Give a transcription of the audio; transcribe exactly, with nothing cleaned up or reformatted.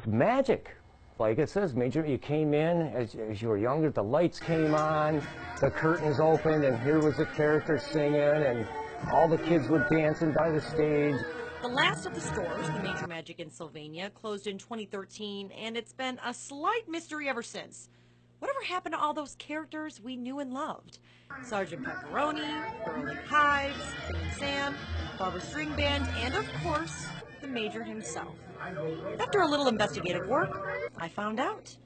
was magic. Like it says, Major, you came in as, as you were younger, the lights came on, the curtains opened, and here was the character singing, and all the kids were dancing by the stage. The last of the stores, the Major Magic in Sylvania, closed in twenty thirteen, and it's been a slight mystery ever since. Whatever happened to all those characters we knew and loved? Sergeant Pepperoni, Burley Hives, Finn and Sam, Barbara String Band, and of course, the Major himself. After a little investigative work, I found out